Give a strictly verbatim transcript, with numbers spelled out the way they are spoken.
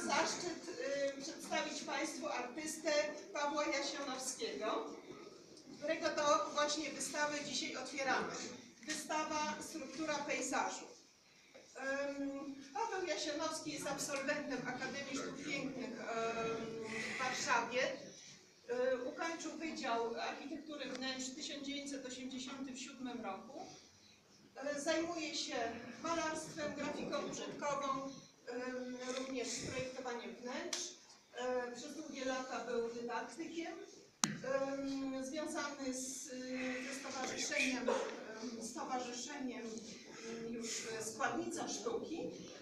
mam zaszczyt y, przedstawić Państwu artystę Pawła Jasionowskiego, którego to właśnie wystawę dzisiaj otwieramy. Wystawa Struktura pejzażu. Um, Paweł Jasionowski jest absolwentem Akademii Sztuk Pięknych um, w Warszawie. Um, ukończył Wydział Architektury Wnętrz w tysiąc dziewięćset osiemdziesiątym siódmym roku. Um, zajmuje się malarstwem, grafiką użytkową, um, również projektowaniem wnętrz. Um, przez długie lata był dydaktykiem. Um, związany z, ze stowarzyszeniem, um, stowarzyszeniem już Składnica Sztuki